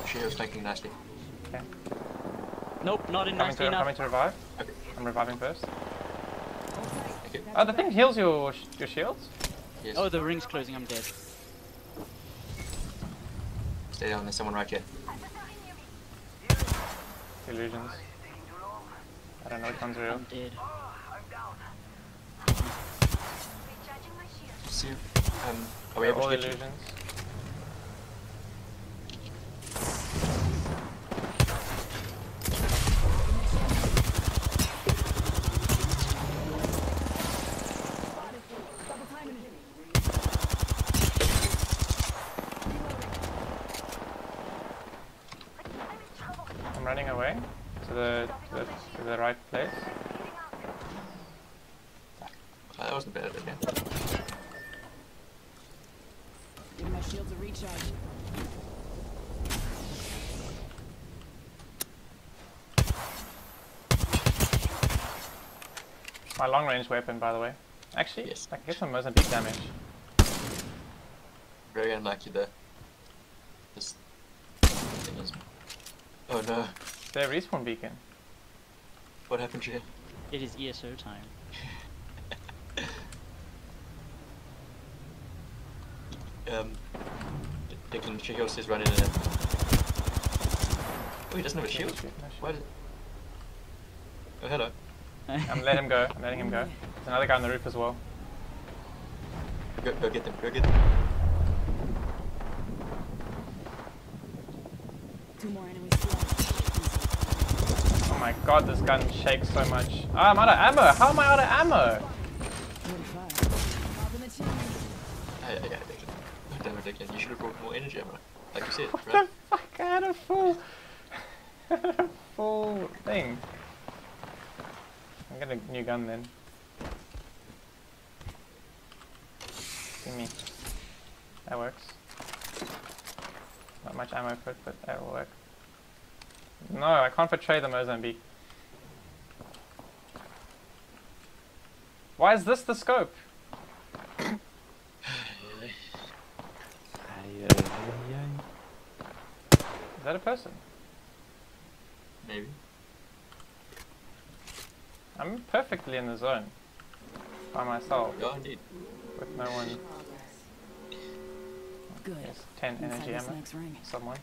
Shield's flanking nicely. Okay. Nope, not in nicely enough. Coming to revive. Okay. I'm reviving first. Thank you. Oh, the thing heals your shields? Yes. Oh, the ring's closing, I'm dead. Stay down, there's someone right here. Illusions. I don't know which one's real. I'm dead. See, are we able All to get illusions. you? I'm running away to the right place. That wasn't bad, okay. Give my shields a recharge. My long range weapon, by the way. Actually, Yes. I can get some Mozambique damage. Very unlikely though. This thing is... Oh no. Their respawn beacon. What happened here? It is ESO time. Declan Chihil says run in and... Oh, he doesn't have a shield? Why did... Oh, hello. Let him go. I'm letting him go. There's another guy on the roof as well. Go get them, go get them. 2 more enemies left. Oh my god, this gun shakes so much. Ah, I'm out of ammo! How am I out of ammo? Pop in the chimney. Yeah, Declan. Oh, damn it, Declan. You should have brought more energy ammo. Like you said, What right? the fuck? I had a full... full thing. I'll get a new gun then. Give me. That works. Not much ammo for it, but that will work. No, I can't portray the Mozambique. Why is this the scope? Is that a person? Maybe. I'm perfectly in the zone. By myself. Yeah, indeed. With no one. Good. Yes, 10 Inside energy this ammo. next ring. Someone.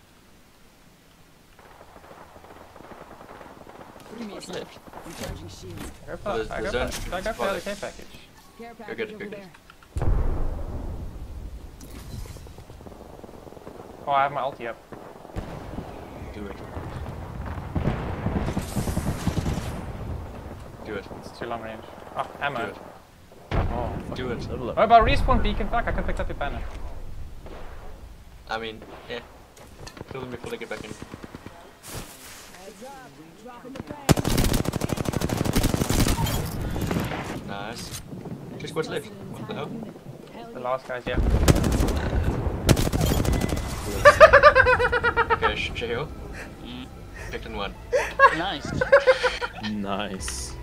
Give me a What's sec. left? Recharging shields. I go for, Well, I the go zone for, should should I go for the follow. LK package? Care Go package get it, over go get there. it. Oh, I have my ulti up. Do it. Do it. It's too long range. Oh, ammo. Do it. Oh, Do it. oh, about respawn beacon. Fuck, I can pick up your banner. I mean, yeah. Kill them before they get back in. Heads up. Dropping the bang. Nice. 2 squads left. What the hell? The last guy's yeah. Okay, Shahil. Declan 1. Nice. Nice.